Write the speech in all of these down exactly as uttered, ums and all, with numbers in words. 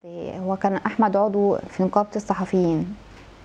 هو كان احمد عضو في نقابه الصحفيين،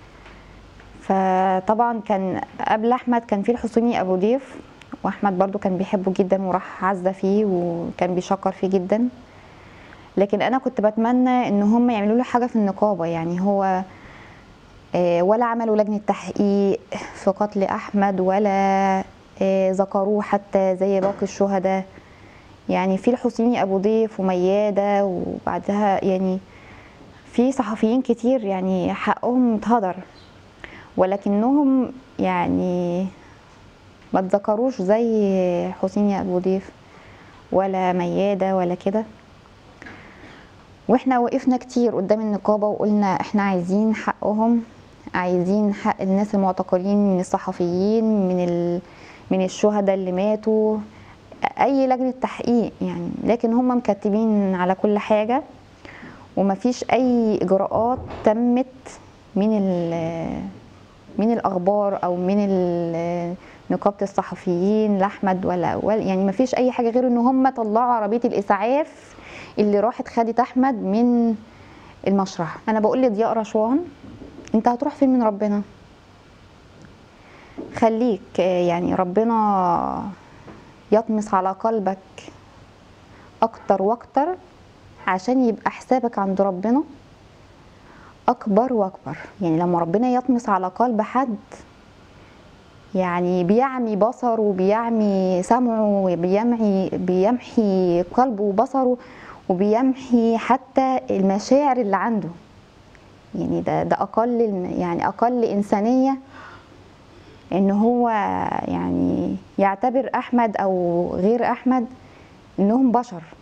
فطبعا كان قبل احمد كان في الحسيني ابو ضيف، واحمد برضو كان بيحبه جدا وراح عزة فيه وكان بيشكر فيه جدا. لكن انا كنت بتمنى ان هم يعملوا له حاجه في النقابه، يعني هو ولا عملوا لجنه تحقيق في قتل احمد ولا ذكروه حتى زي باقي الشهداء. يعني في الحسيني ابو ضيف ومياده وبعدها يعني في صحفيين كتير يعني حقهم اتهدر، ولكنهم يعني ما اتذكروش زي حسيني ابو ضيف ولا مياده ولا كده. واحنا وقفنا كتير قدام النقابه وقلنا احنا عايزين حقهم، عايزين حق الناس المعتقلين من الصحفيين، من ال... من الشهداء اللي ماتوا، اي لجنه تحقيق يعني. لكن هم مكتبين على كل حاجه ومفيش اي اجراءات تمت من من الاخبار او من نقابه الصحفيين لاحمد ولا, ولا يعني مفيش اي حاجه غير ان هم طلعوا عربيه الاسعاف اللي راحت خدت احمد من المشرح. انا بقول لضياء رشوان انت هتروح فين من ربنا؟ خليك يعني ربنا يطمس على قلبك اكتر واكتر عشان يبقى حسابك عند ربنا اكبر واكبر. يعني لما ربنا يطمس على قلب حد يعني بيعمي بصره وبيعمي سمعه وبيمحي بيمحي قلبه وبصره وبيمحي حتى المشاعر اللي عنده. يعني ده ده اقل يعني اقل انسانيه ان هو يعني يعتبر احمد او غير احمد انهم بشر.